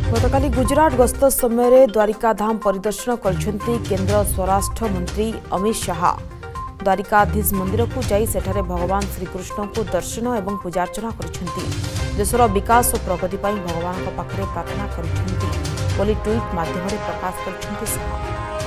गतकाली गुजरात गस्त समय द्वारिका धाम परिदर्शन करछन्ती केंद्र स्वराष्ट्र मंत्री अमित शाह। द्वारिकाधीश मंदिर को जाई सेठारे भगवान श्रीकृष्ण को दर्शन और पूजार्चना करछन्ती। देशर विकास और प्रगति पर भगवान पाखरे प्रार्थना करछन्ती बोली ट्वीट माध्यम प्रकाश करछन्ती शाह।